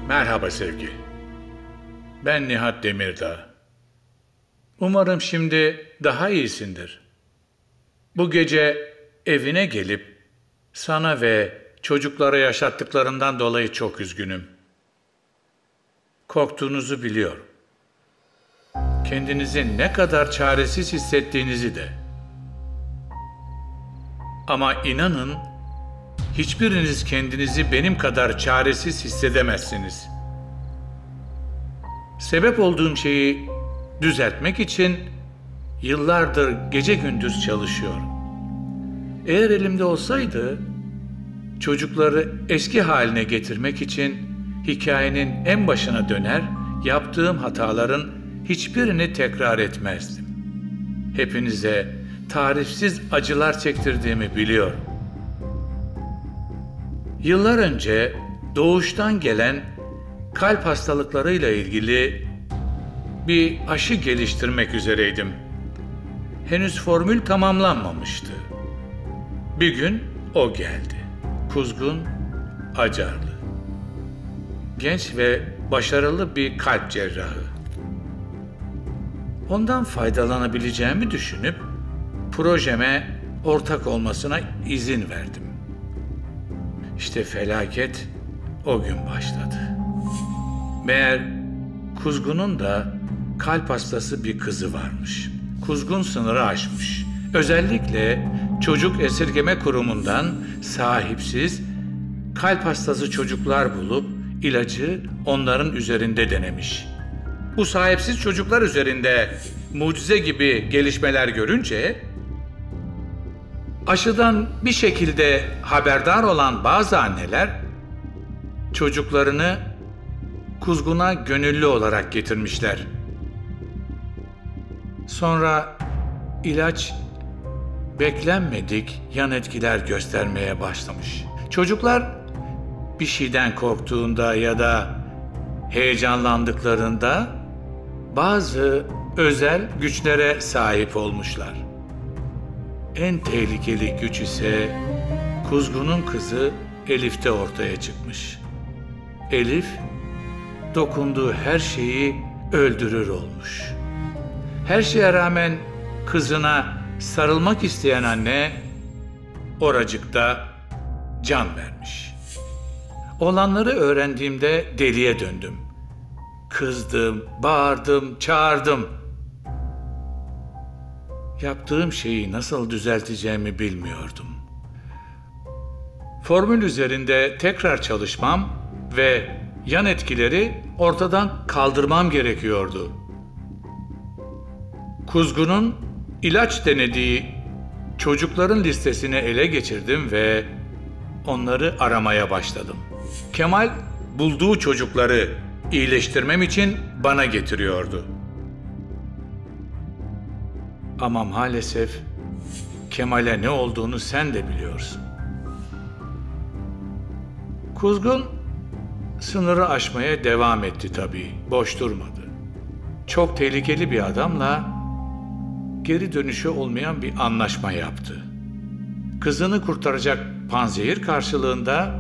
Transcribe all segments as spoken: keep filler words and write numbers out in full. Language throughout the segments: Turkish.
Merhaba Sevgi. Ben Nihat Demirdağ. Umarım şimdi daha iyisindir. Bu gece evine gelip sana ve çocuklara yaşattıklarından dolayı çok üzgünüm. Korktuğunuzu biliyorum. Kendinizi ne kadar çaresiz hissettiğinizi de. Ama inanın, hiçbiriniz kendinizi benim kadar çaresiz hissedemezsiniz. Sebep olduğum şeyi düzeltmek için yıllardır gece gündüz çalışıyorum. Eğer elimde olsaydı, çocukları eski haline getirmek için hikayenin en başına döner, yaptığım hataların hiçbirini tekrar etmezdim. Hepinize tarifsiz acılar çektirdiğimi biliyorum. Yıllar önce doğuştan gelen kalp hastalıklarıyla ilgili bir aşı geliştirmek üzereydim. Henüz formül tamamlanmamıştı. Bir gün o geldi. Kuzgun, Acarlı. Genç ve başarılı bir kalp cerrahı. Ondan faydalanabileceğimi düşünüp projeme ortak olmasına izin verdim. İşte felaket o gün başladı. Meğer Kuzgun'un da kalp hastası bir kızı varmış. Kuzgun sınırı aşmış. Özellikle çocuk esirgeme kurumundan sahipsiz kalp hastası çocuklar bulup ilacı onların üzerinde denemiş. Bu sahipsiz çocuklar üzerinde mucize gibi gelişmeler görünce aşıdan bir şekilde haberdar olan bazı anneler çocuklarını Kuzgun'a gönüllü olarak getirmişler. Sonra ilaç beklenmedik yan etkiler göstermeye başlamış. Çocuklar bir şeyden korktuğunda ya da heyecanlandıklarında bazı özel güçlere sahip olmuşlar. En tehlikeli güç ise Kuzgun'un kızı Elif'te ortaya çıkmış. Elif, dokunduğu her şeyi öldürür olmuş. Her şeye rağmen kızına sarılmak isteyen anne oracıkta can vermiş. Olanları öğrendiğimde deliye döndüm. Kızdım, bağırdım, çağırdım. Yaptığım şeyi nasıl düzelteceğimi bilmiyordum. Formül üzerinde tekrar çalışmam ve yan etkileri ortadan kaldırmam gerekiyordu. Kuzgun'un ilaç denediği çocukların listesini ele geçirdim ve onları aramaya başladım. Kemal bulduğu çocukları iyileştirmem için bana getiriyordu. Ama maalesef Kemal'e ne olduğunu sen de biliyorsun. Kuzgun sınırı aşmaya devam etti tabii, boş durmadı. Çok tehlikeli bir adamla geri dönüşü olmayan bir anlaşma yaptı. Kızını kurtaracak panzehir karşılığında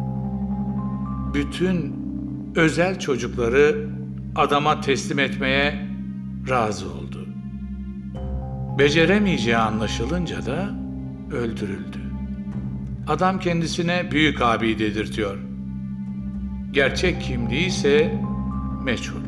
bütün özel çocukları adama teslim etmeye razı oldu. Beceremeyeceği anlaşılınca da öldürüldü. Adam kendisine büyük abi dedirtiyor. Gerçek kimliği ise meçhul.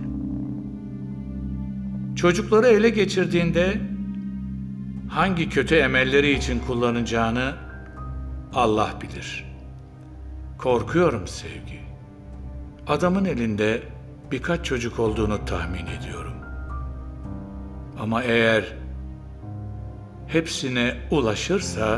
Çocukları ele geçirdiğinde hangi kötü emelleri için kullanacağını Allah bilir. Korkuyorum Sevgi. Adamın elinde birkaç çocuk olduğunu tahmin ediyorum. Ama eğer hepsine ulaşırsa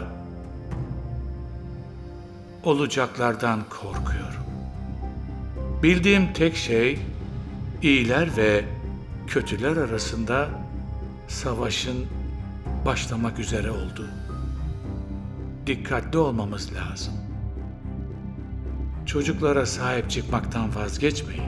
olacaklardan korkuyorum. Bildiğim tek şey iyiler ve kötüler arasında savaşın başlamak üzere oldu. Dikkatli olmamız lazım. Çocuklara sahip çıkmaktan vazgeçmeyin.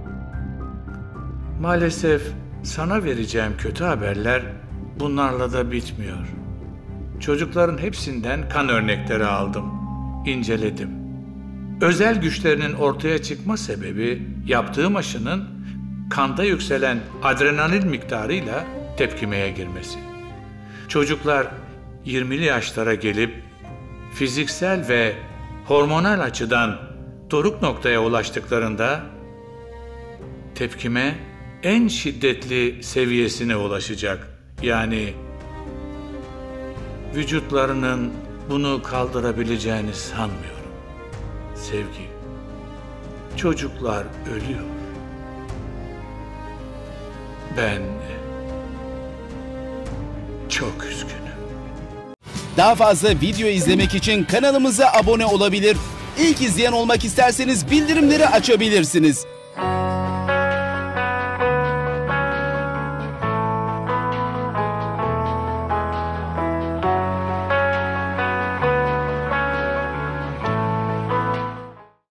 Maalesef sana vereceğim kötü haberler bunlarla da bitmiyor. Çocukların hepsinden kan örnekleri aldım, inceledim. Özel güçlerinin ortaya çıkma sebebi yaptığım aşının kanda yükselen adrenalin miktarıyla tepkimeye girmesi. Çocuklar yirmili yaşlara gelip fiziksel ve hormonal açıdan doruk noktaya ulaştıklarında tepkime en şiddetli seviyesine ulaşacak. Yani vücutlarının bunu kaldırabileceğini sanmıyorum. Sevgi, çocuklar ölüyor. Ben çok üzgünüm. Daha fazla video izlemek için kanalımıza abone olabilir. İlk izleyen olmak isterseniz bildirimleri açabilirsiniz.